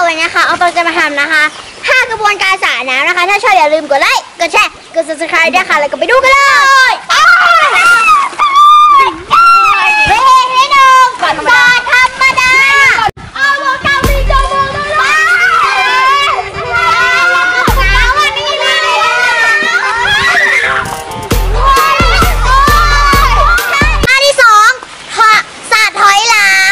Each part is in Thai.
วันนี้นะคะเอาตอนจะมาทำนะคะ5 กระบวนการสระน้ำนะคะถ้าชอบอย่าลืมกดไลค์กดแชร์กด subscribe ด้วยค่ะแล้วก็ไปดูกันเลยเฮ้ยให้หนึ่งสระธรรมดาเอาโมกามีจมูกด้วยท่าที่2สระถอยหลัง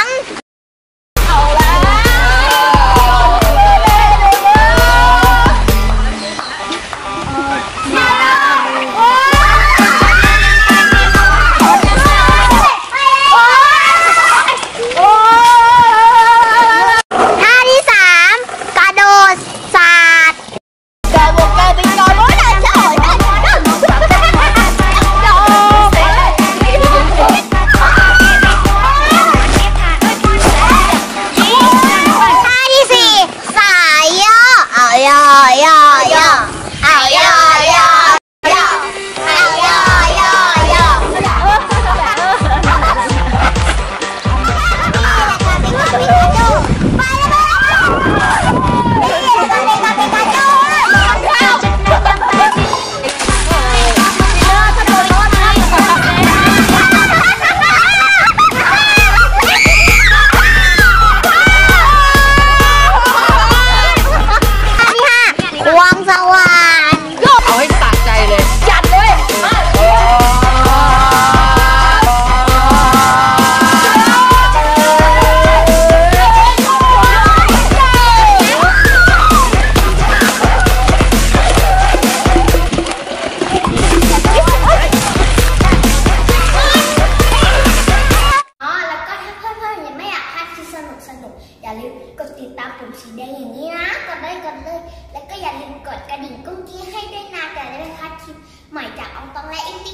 อย่าลืมกดติดตามปุ่มสีแดงอย่างนี้นะกดเลยแล้วก็อย่าลืมกดกระดิ่งกุ้งกี้ให้ด้วยนะจะได้ไม่พลาดคลิปใหม่จากอองตองและอิง